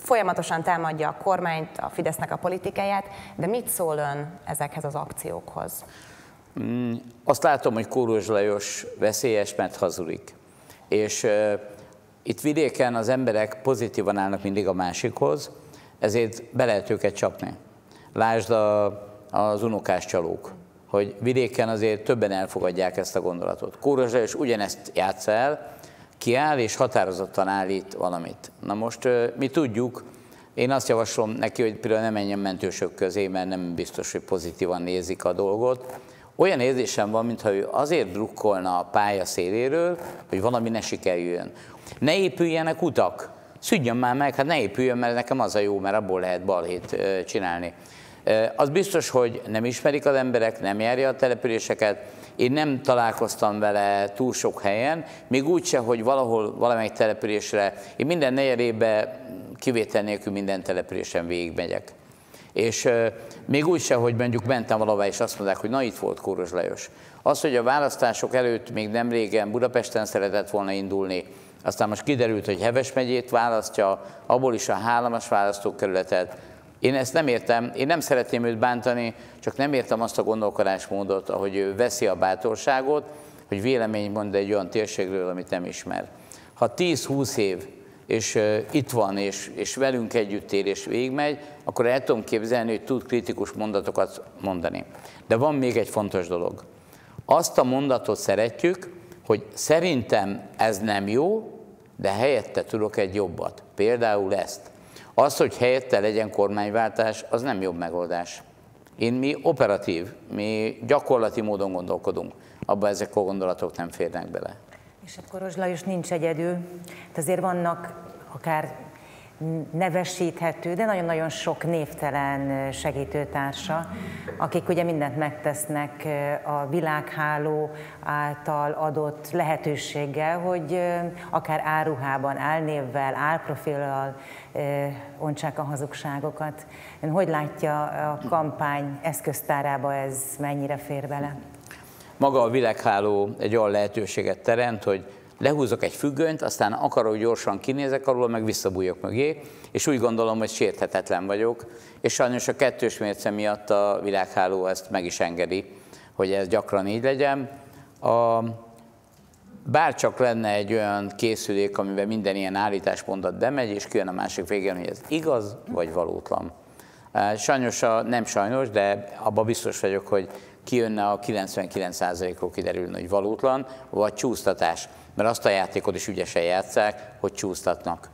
folyamatosan támadja a kormányt, a Fidesznek a politikáját, de mit szól ön ezekhez az akciókhoz? Mm, azt látom, hogy Kóros Lajos veszélyes, mert hazudik. És uh, itt vidéken az emberek pozitívan állnak mindig a másikhoz, ezért be lehet őket csapni. Lásd a, az unokás csalók, hogy vidéken azért többen elfogadják ezt a gondolatot. Kóros Lajos ugyanezt játsza el, kiáll és határozottan állít valamit. Na most mi tudjuk, én azt javaslom neki, hogy például ne menjen mentősök közé, mert nem biztos, hogy pozitívan nézik a dolgot. Olyan érzésem van, mintha ő azért drukkolna a pálya széléről, hogy valami ne sikerüljön. Ne épüljenek utak, szűnjön már meg, hát ne épüljön, mert nekem az a jó, mert abból lehet balhét csinálni. Az biztos, hogy nem ismerik az emberek, nem járja a településeket. Én nem találkoztam vele túl sok helyen, még úgyse, hogy valahol valamelyik településre, én minden negyed évben kivétel nélkül minden településen végigmegyek. És euh, még úgyse, hogy mondjuk mentem valahová, és azt mondták, hogy na itt volt Kóros Lajos. Az, hogy a választások előtt még nem régen Budapesten szeretett volna indulni, aztán most kiderült, hogy Heves megyét választja, abból is a hármas választókerületet. Én ezt nem értem, én nem szeretném őt bántani, csak nem értem azt a gondolkodásmódot, ahogy ő veszi a bátorságot, hogy véleményt mond egy olyan térségről, amit nem ismer. Ha tíz-húsz év, és uh, itt van, és, és velünk együtt él, és végigmegy, akkor el tudom képzelni, hogy tud kritikus mondatokat mondani. De van még egy fontos dolog. Azt a mondatot szeretjük, hogy szerintem ez nem jó, de helyette tudok egy jobbat. Például ezt. Az, hogy helyette legyen kormányváltás, az nem jobb megoldás. Én mi operatív, mi gyakorlati módon gondolkodunk. Abban ezek a gondolatok nem férnek bele. És akkor Kóros Lajos nincs egyedül. De azért vannak akár nevesíthető, de nagyon-nagyon sok névtelen segítőtársa, akik ugye mindent megtesznek a világháló által adott lehetőséggel, hogy akár álruhában, álnévvel, álprofillal ontsák a hazugságokat. Ön hogy látja a kampány eszköztárába, ez mennyire fér bele? Maga a világháló egy olyan lehetőséget teremt, hogy lehúzok egy függönyt, aztán akarok gyorsan kinézek arról, meg visszabújok mögé, és úgy gondolom, hogy sérthetetlen vagyok, és sajnos a kettős mérce miatt a világháló ezt meg is engedi, hogy ez gyakran így legyen. A, bárcsak lenne egy olyan készülék, amiben minden ilyen állításpontot bemegy, és kijön a másik végén, hogy ez igaz vagy valótlan. Sajnos, a, nem sajnos, de abban biztos vagyok, hogy kijönne a kilencvenkilenc százalékról kiderülne, hogy valótlan, vagy csúsztatás. Mert azt a játékot is ügyesen játsszák, hogy csúsztatnak.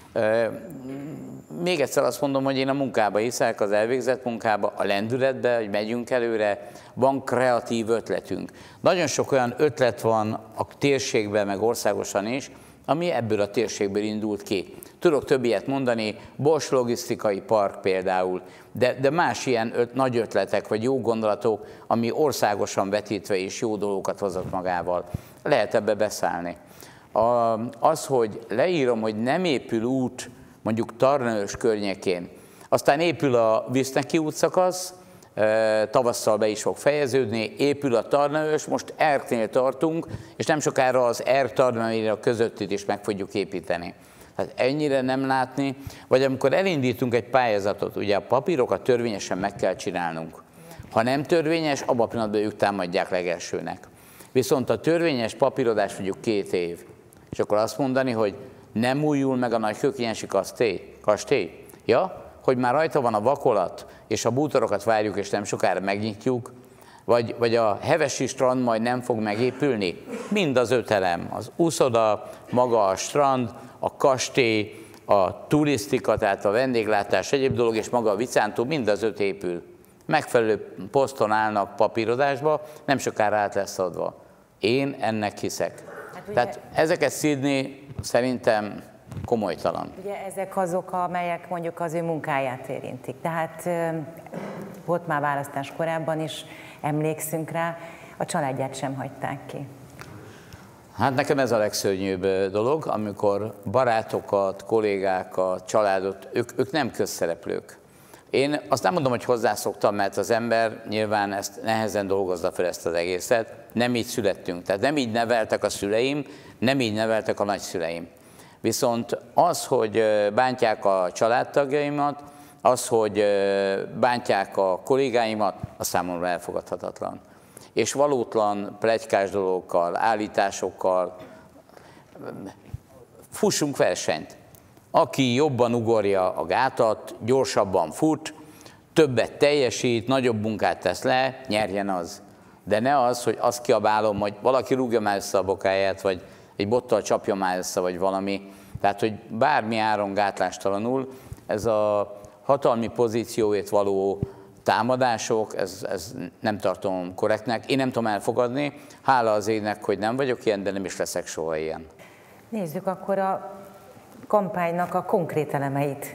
Még egyszer azt mondom, hogy én a munkába hiszek, az elvégzett munkába, a lendületbe, hogy megyünk előre, van kreatív ötletünk. Nagyon sok olyan ötlet van a térségben, meg országosan is, ami ebből a térségből indult ki. Tudok több ilyet mondani, Bosch logisztikai park például, de, de más ilyen öt, nagy ötletek, vagy jó gondolatok, ami országosan vetítve is jó dolgokat hozott magával. Lehet ebbe beszállni. A, az, hogy leírom, hogy nem épül út, mondjuk Tarnaős környékén, aztán épül a Viszneki útszakasz, tavasszal be is fog fejeződni, épül a Tarnaős, most Erknél tartunk, és nem sokára az Erk-Tarnaőr közöttit is meg fogjuk építeni. Hát ennyire nem látni, vagy amikor elindítunk egy pályázatot, ugye a papírokat törvényesen meg kell csinálnunk. Ha nem törvényes, abban a pillanatban ők támadják legelsőnek. Viszont a törvényes papírozás mondjuk két év, és akkor azt mondani, hogy nem újul meg a Nagykőkényesi kastély, kastély. Ja, hogy már rajta van a vakolat, és a bútorokat várjuk, és nem sokára megnyitjuk, vagy, vagy a Hevesi strand majd nem fog megépülni. Mind az öt elem, az úszoda, maga a strand, a kastély, a turisztika, tehát a vendéglátás, egyéb dolog, és maga a Vicántó, mind az öt épül. Megfelelő poszton állnak papírozásba, nem sokára át lesz adva. Én ennek hiszek. Hát ugye, tehát ezeket szídni szerintem komolytalan. Ugye ezek azok, amelyek mondjuk az ő munkáját érintik. Tehát volt már választás korábban is, emlékszünk rá, a családját sem hagyták ki. Hát nekem ez a legszörnyűbb dolog, amikor barátokat, kollégákat, családot, ők, ők nem közszereplők. Én azt nem mondom, hogy hozzászoktam, mert az ember nyilván ezt nehezen dolgozza fel ezt az egészet, nem így születtünk. Tehát nem így neveltek a szüleim, nem így neveltek a nagyszüleim. Viszont az, hogy bántják a családtagjaimat, az, hogy bántják a kollégáimat, az számomra elfogadhatatlan. És valótlan pletykás dolgokkal, állításokkal fussunk versenyt. Aki jobban ugorja a gátat, gyorsabban fut, többet teljesít, nagyobb munkát tesz le, nyerjen az. De ne az, hogy azt kiabálom, hogy valaki rúgja már össze a bokáját, vagy egy bottal csapja már össze, vagy valami. Tehát, hogy bármi áron gátlástalanul ez a hatalmi pozícióért való támadások, ez, ez nem tartom korrektnek. Én nem tudom elfogadni, hála az égnek, hogy nem vagyok ilyen, de nem is leszek soha ilyen. Nézzük akkor a kampánynak a konkrét elemeit.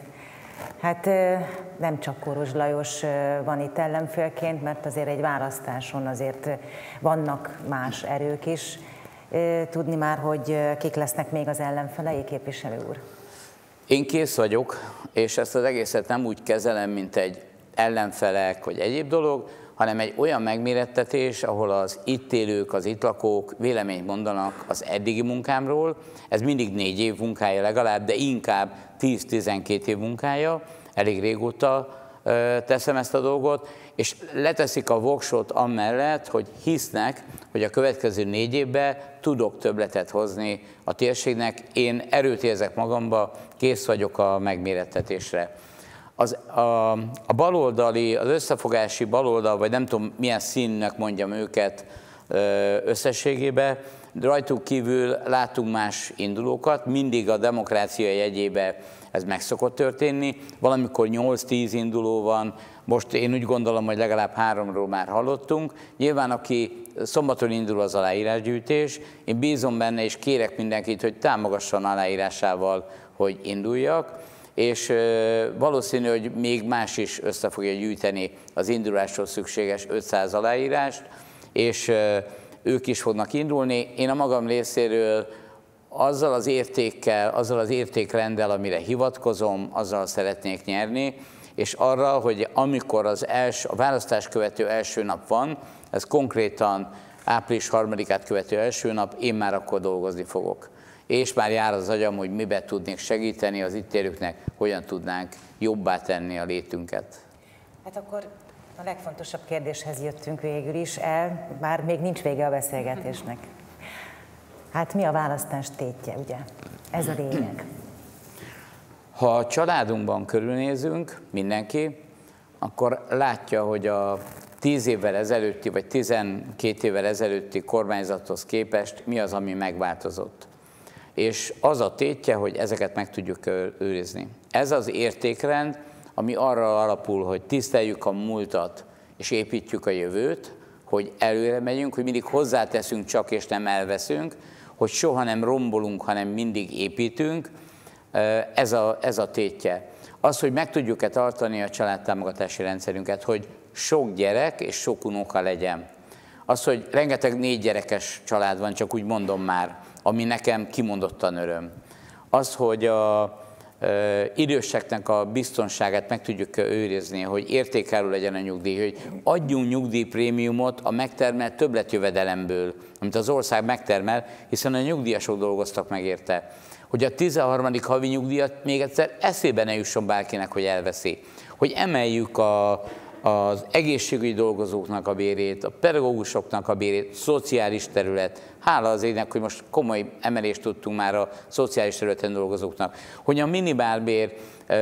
Hát nem csak Kóros Lajos van itt ellenfélként, mert azért egy választáson azért vannak más erők is. Tudni már, hogy kik lesznek még az ellenfelei, képviselő úr? Én kész vagyok, és ezt az egészet nem úgy kezelem, mint egy ellenfelek vagy egyéb dolog, hanem egy olyan megmérettetés, ahol az itt élők, az itt lakók véleményt mondanak az eddigi munkámról. Ez mindig négy év munkája legalább, de inkább tíz-tizenkét év munkája. Elég régóta ö, teszem ezt a dolgot, és leteszik a voksot amellett, hogy hisznek, hogy a következő négy évben tudok többletet hozni a térségnek. Én erőt érzek magamba, kész vagyok a megmérettetésre. Az, a, a baloldali, az összefogási baloldal, vagy nem tudom milyen színnek mondjam őket összességében, de rajtuk kívül látunk más indulókat, mindig a demokrácia jegyébe ez meg szokott történni, valamikor nyolc-tíz induló van, most én úgy gondolom, hogy legalább háromról már hallottunk. Nyilván aki szombaton indul az aláírásgyűjtés, én bízom benne és kérek mindenkit, hogy támogasson aláírásával, hogy induljak, és valószínű, hogy még más is össze fogja gyűjteni az induláshoz szükséges ötszáz aláírást, és ők is fognak indulni. Én a magam részéről azzal az értékkel, azzal az értékrenddel, amire hivatkozom, azzal szeretnék nyerni, és arra, hogy amikor az első, a választás követő első nap van, ez konkrétan április harmadikát követő első nap, én már akkor dolgozni fogok. És már jár az agyam, hogy miben tudnék segíteni az itt élőknek, hogyan tudnánk jobbá tenni a létünket. Hát akkor a legfontosabb kérdéshez jöttünk végül is el, bár még nincs vége a beszélgetésnek. Hát mi a választás tétje, ugye? Ez a lényeg. Ha a családunkban körülnézünk, mindenki, akkor látja, hogy a tíz évvel ezelőtti, vagy tizenkét évvel ezelőtti kormányzathoz képest mi az, ami megváltozott. És az a tétje, hogy ezeket meg tudjuk őrizni. Ez az értékrend, ami arra alapul, hogy tiszteljük a múltat és építjük a jövőt, hogy előre megyünk, hogy mindig hozzáteszünk csak és nem elveszünk, hogy soha nem rombolunk, hanem mindig építünk, ez a, ez a tétje. Az, hogy meg tudjuk-e tartani a családtámogatási rendszerünket, hogy sok gyerek és sok unoka legyen. Az, hogy rengeteg négy gyerekes család van, csak úgy mondom már, ami nekem kimondottan öröm. Az, hogy a e, időseknek a biztonságát meg tudjuk őrizni, hogy értékelő legyen a nyugdíj, hogy adjunk nyugdíjprémiumot a megtermelt többletjövedelemből, amit az ország megtermel, hiszen a nyugdíjasok dolgoztak meg érte. Hogy a tizenharmadik havi nyugdíjat még egyszer eszébe ne jusson bárkinek, hogy elveszi. Hogy emeljük a az egészségügyi dolgozóknak a bérét, a pedagógusoknak a bérét, szociális terület. Hála az égnek, hogy most komoly emelést tudtunk már a szociális területen dolgozóknak. Hogy a minimálbér,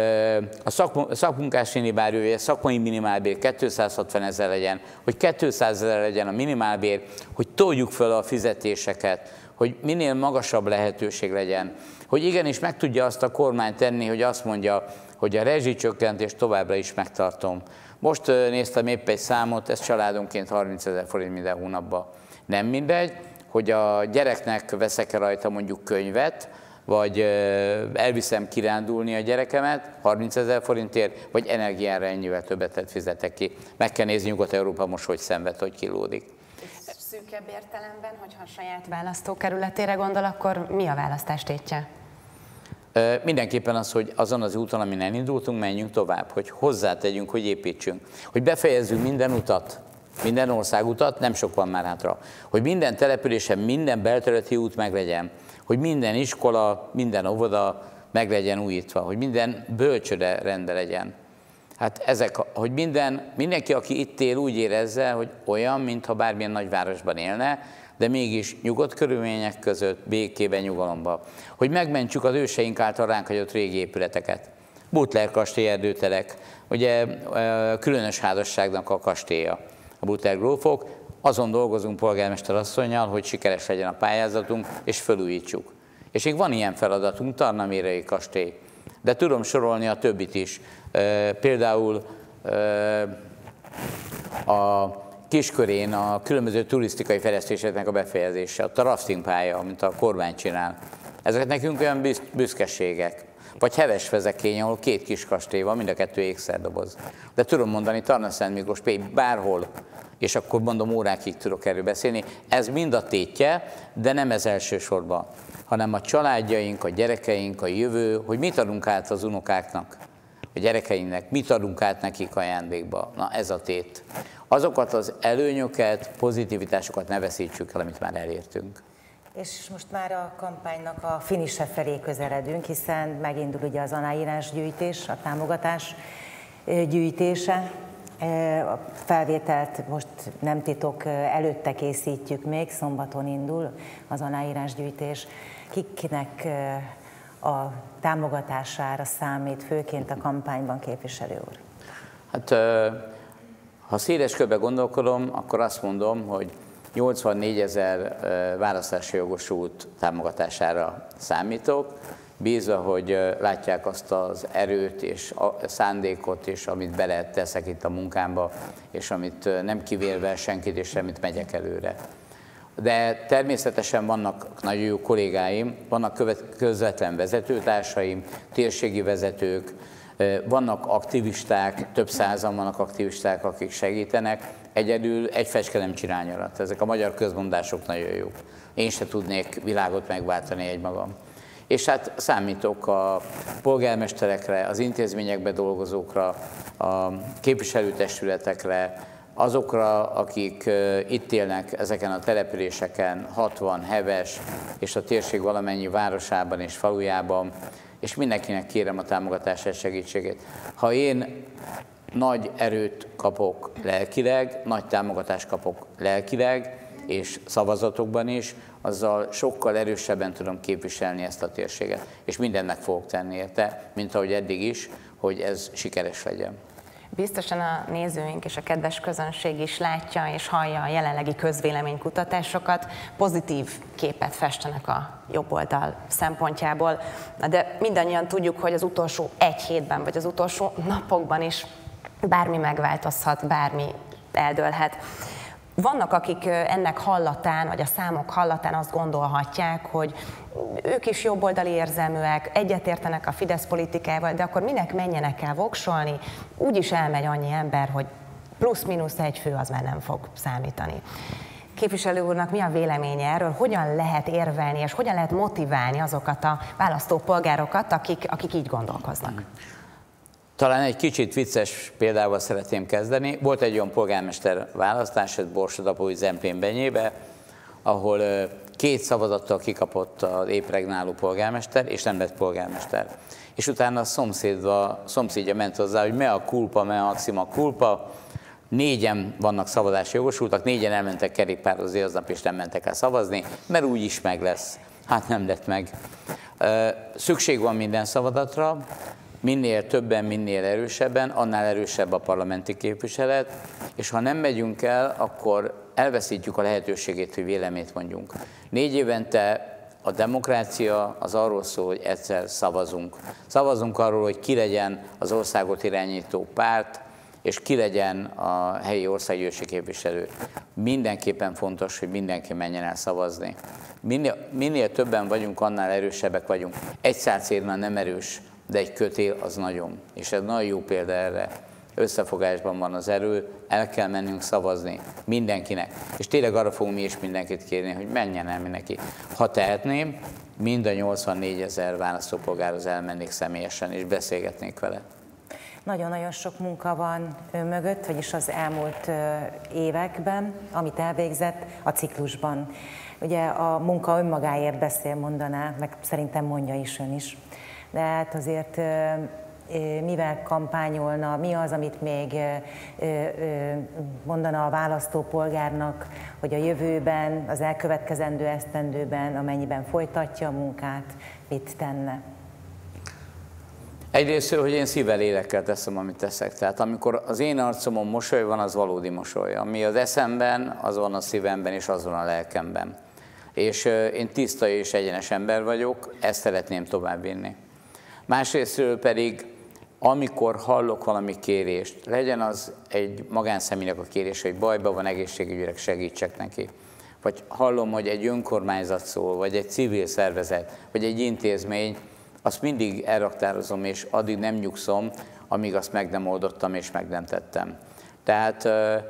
a szakmunkás minimálbér, a szakmai minimálbér kétszázhatvan ezer legyen, hogy kétszáz ezer legyen a minimálbér, hogy toljuk fel a fizetéseket, hogy minél magasabb lehetőség legyen. Hogy igenis meg tudja azt a kormány tenni, hogy azt mondja, hogy a rezsicsökkentést továbbra is megtartom. Most néztem épp egy számot, ez családonként harmincezer forint minden hónapban. Nem mindegy, hogy a gyereknek veszek-e rajta mondjuk könyvet, vagy elviszem kirándulni a gyerekemet harmincezer forintért, vagy energiára ennyivel többet fizetek ki. Meg kell nézni Nyugat-Európa most, hogy szenved, hogy kilódik. Szűkebb értelemben, hogyha a saját választókerületére gondol, akkor mi a választás tétje? Mindenképpen az, hogy azon az úton, amin elindultunk, menjünk tovább, hogy hozzátegyünk, hogy építsünk, hogy befejezzünk minden utat, minden országutat, nem sok van már hátra, hogy minden településen minden belterületi út meglegyen, hogy hogy minden iskola, minden óvoda meg legyen újítva, hogy minden bölcsőde rendben legyen. Hát ezek, hogy minden, mindenki, aki itt él, úgy érezze, hogy olyan, mintha bármilyen nagyvárosban élne, de mégis nyugodt körülmények között, békében, nyugalomban. Hogy megmentsük az őseink által ránk hagyott régi épületeket. Butler kastély, erdőtelek, ugye különös házasságnak a kastélya, a Butler grófok. Azon dolgozunk polgármester asszonnyal, hogy sikeres legyen a pályázatunk, és felújítsuk. És még van ilyen feladatunk, Tarna-mérei kastély. De tudom sorolni a többit is. Például a Kiskörén a különböző turisztikai fejlesztéseknek a befejezése, ott a rafting pálya, amit a kormány csinál. Ezek nekünk olyan büszkeségek. Vagy Hevesvezekény, ahol két kis kastély van, mind a kettő ékszerdoboz. De tudom mondani, Tarna-Szent Miklós, bárhol, és akkor mondom, órákig tudok erről beszélni. Ez mind a tétje, de nem ez elsősorban, hanem a családjaink, a gyerekeink, a jövő, hogy mit adunk át az unokáknak, a gyerekeinknek, mit adunk át nekik ajándékba. Na ez a tét. Azokat az előnyöket, pozitivitásokat ne veszítsük el, amit már elértünk. És most már a kampánynak a finise felé közeledünk, hiszen megindul ugye az aláírásgyűjtés, a támogatás gyűjtése. A felvételt most nem titok, előtte készítjük még, szombaton indul az aláírásgyűjtés. Kiknek a támogatására számít főként a kampányban, képviselő úr? Hát ha széles körbe gondolkodom, akkor azt mondom, hogy nyolcvannégyezer választási jogosult támogatására számítok, bízva, hogy látják azt az erőt és a szándékot, és amit beleteszek itt a munkámba, és amit nem kivélve senkit, és amit megyek előre. De természetesen vannak nagyon jó kollégáim, vannak közvetlen vezetőtársaim, térségi vezetők, vannak aktivisták, több százan vannak aktivisták, akik segítenek. Egyedül egy fecske nem csinál nyarat. Ezek a magyar közmondások nagyon jók. Én se tudnék világot megváltani egymagam. És hát számítok a polgármesterekre, az intézményekbe dolgozókra, a képviselőtestületekre, azokra, akik itt élnek ezeken a településeken, hatvan, Heves és a térség valamennyi városában és falujában, és mindenkinek kérem a támogatását, segítségét. Ha én nagy erőt kapok lelkileg, nagy támogatást kapok lelkileg, és szavazatokban is, azzal sokkal erősebben tudom képviselni ezt a térséget. És mindent meg fogok tenni érte, mint ahogy eddig is, hogy ez sikeres legyen. Biztosan a nézőink és a kedves közönség is látja és hallja a jelenlegi közvéleménykutatásokat, pozitív képet festenek a jobb oldal szempontjából, de mindannyian tudjuk, hogy az utolsó egy hétben vagy az utolsó napokban is bármi megváltozhat, bármi eldőlhet. Vannak, akik ennek hallatán, vagy a számok hallatán azt gondolhatják, hogy ők is jobboldali érzelműek, egyetértenek a Fidesz politikával, de akkor minek menjenek el voksolni, úgyis elmegy annyi ember, hogy plusz-minusz egy fő az már nem fog számítani. Képviselő úrnak mi a véleménye erről, hogyan lehet érvelni, és hogyan lehet motiválni azokat a választópolgárokat, akik, akik így gondolkoznak? Talán egy kicsit vicces példával szeretném kezdeni. Volt egy olyan polgármester választás, ez Borsod-Abaúj Zemplén-Benyébe, ahol két szavazattal kikapott az épp regnáló polgármester, és nem lett polgármester. És utána a szomszédja, szomszédja ment hozzá, hogy me a culpa, me a maxima culpa. Négyen vannak szavazási jogosultak, négyen elmentek kerékpározni aznap, és nem mentek el szavazni, mert úgy is meg lesz. Hát nem lett meg. Szükség van minden szavazatra, minél többen, minél erősebben, annál erősebb a parlamenti képviselet, és ha nem megyünk el, akkor elveszítjük a lehetőségét, hogy véleményt mondjunk. Négy évente a demokrácia az arról szól, hogy egyszer szavazunk. Szavazunk arról, hogy ki legyen az országot irányító párt, és ki legyen a helyi országgyűlési képviselő. Mindenképpen fontos, hogy mindenki menjen el szavazni. Minél, minél többen vagyunk, annál erősebbek vagyunk. Egy szárcérnál nem erős, de egy kötél az nagyon. És ez nagyon jó példa erre. Összefogásban van az erő, el kell mennünk szavazni mindenkinek. És tényleg arra fogunk mi is mindenkit kérni, hogy menjen el mindenki. Ha tehetném, mind a nyolcvannégy ezer választópolgárhoz elmennék személyesen, és beszélgetnék vele. Nagyon-nagyon sok munka van ő mögött, vagyis az elmúlt években, amit elvégzett a ciklusban. Ugye a munka önmagáért beszél, mondaná, meg szerintem mondja is ön is. De hát azért mivel kampányolna, mi az, amit még mondana a választópolgárnak, hogy a jövőben, az elkövetkezendő esztendőben, amennyiben folytatja a munkát, mit tenne? Egyrészt, hogy én szívvel, lélekkel teszem, amit teszek. Tehát amikor az én arcomon mosoly van, az valódi mosoly. Ami az eszemben, az van a szívemben, és az van a lelkemben. És én tiszta és egyenes ember vagyok, ezt szeretném továbbvinni. Másrésztről pedig, amikor hallok valami kérést, legyen az egy magánszemélynek a kérés, hogy bajban van, egészségügyileg segítsek neki. Vagy hallom, hogy egy önkormányzat szól, vagy egy civil szervezet, vagy egy intézmény, azt mindig elraktározom, és addig nem nyugszom, amíg azt meg nem oldottam és meg nem tettem. Tehát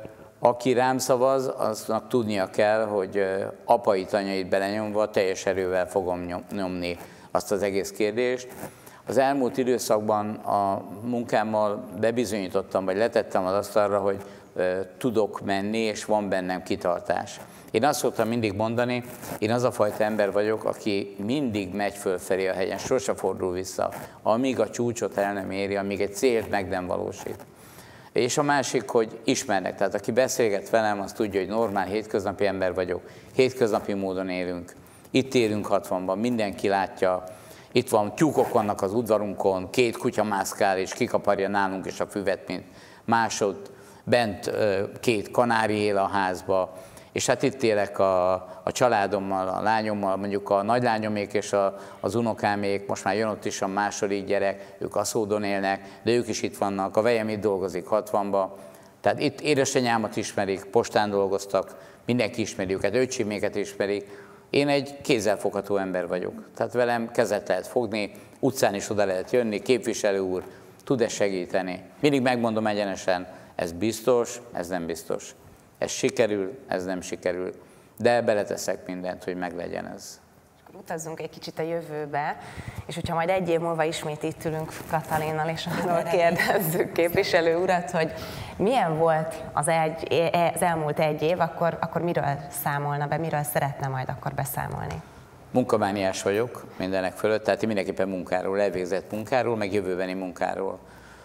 aki rám szavaz, aznak tudnia kell, hogy apait, anyait belenyomva teljes erővel fogom nyomni azt az egész kérdést. Az elmúlt időszakban a munkámmal bebizonyítottam, vagy letettem az asztalra, hogy tudok menni, és van bennem kitartás. Én azt szoktam mindig mondani, én az a fajta ember vagyok, aki mindig megy fölfelé a hegyen, sose fordul vissza, amíg a csúcsot el nem éri, amíg egy célt meg nem valósít. És a másik, hogy ismernek, tehát aki beszélget velem, az tudja, hogy normál, hétköznapi ember vagyok, hétköznapi módon élünk. Itt élünk hatvanban, mindenki látja, itt van, tyúkok vannak az udvarunkon, két kutya mászkál, és kikaparja nálunk is a füvet, mint másod, bent két kanári él a házba, és hát itt élek a, a családommal, a lányommal, mondjuk a nagylányomék és a, az unokámék, most már jön ott is a második gyerek, ők Aszódon élnek, de ők is itt vannak, a vejem itt dolgozik hatvanba, tehát itt édesanyámat ismerik, postán dolgoztak, mindenki ismeri őket, öcsiméket ismerik. Én egy kézzelfogható ember vagyok, tehát velem kezet lehet fogni, utcán is oda lehet jönni, képviselő úr, tud-e segíteni? Mindig megmondom egyenesen, ez biztos, ez nem biztos. Ez sikerül, ez nem sikerül, de beleteszek mindent, hogy meglegyen ez. Akkor utazzunk egy kicsit a jövőbe, és hogyha majd egy év múlva ismét itt ülünk Katalinnal, és arról kérdezzük képviselő urat, hogy milyen volt az, egy, az elmúlt egy év, akkor, akkor miről számolna be, miről szeretne majd akkor beszámolni? Munkamániás vagyok mindenek fölött, tehát én mindenképpen munkáról, elvégzett munkáról, meg jövőbeni munkáról.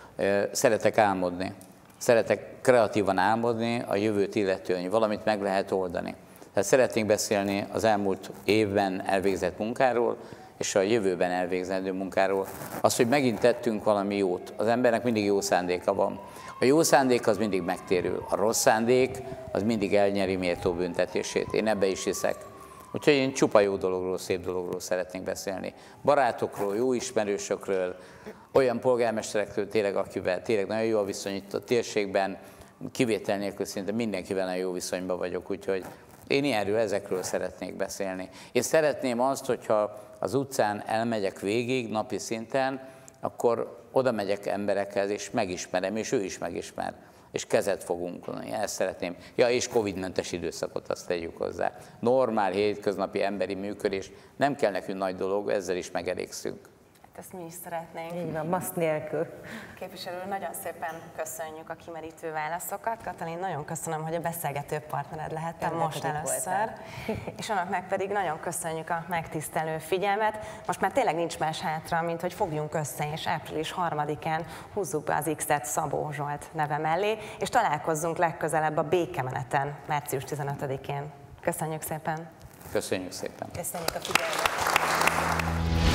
Szeretek álmodni. Szeretek kreatívan álmodni a jövőt illetően, hogy valamit meg lehet oldani. Tehát szeretnénk beszélni az elmúlt évben elvégzett munkáról, és a jövőben elvégzendő munkáról. Az, hogy megint tettünk valami jót. Az embernek mindig jó szándéka van. A jó szándék az mindig megtérül. A rossz szándék az mindig elnyeri méltó büntetését. Én ebbe is hiszek. Úgyhogy én csupa jó dologról, szép dologról szeretnénk beszélni. Barátokról, jó ismerősökről, olyan polgármesterekről tényleg, akivel tényleg nagyon jó a viszony itt a térségben, kivétel nélkül szinte mindenkivel nagyon jó viszonyban vagyok, úgyhogy én ilyenről, ezekről szeretnék beszélni. Én szeretném azt, hogyha az utcán elmegyek végig napi szinten, akkor oda megyek emberekhez, és megismerem, és ő is megismer. És kezet fogunk, ezt szeretném. Ja, és Covid-mentes időszakot, azt tegyük hozzá. Normál, hétköznapi emberi működés, nem kell nekünk nagy dolog, ezzel is megelégszünk. Hát ezt mi is szeretnénk. Így van, maszk nélkül. Képviselő, nagyon szépen köszönjük a kimerítő válaszokat. Katalin, nagyon köszönöm, hogy a beszélgető partnered lehettem Én most először. És önöknek pedig nagyon köszönjük a megtisztelő figyelmet. Most már tényleg nincs más hátra, mint hogy fogjunk össze, és április harmadikán húzzuk be az X-et Szabó Zsolt neve mellé, és találkozzunk legközelebb a Békemeneten, március tizenötödikén. Köszönjük szépen! Köszönjük szépen! Köszönjük a figyelmet!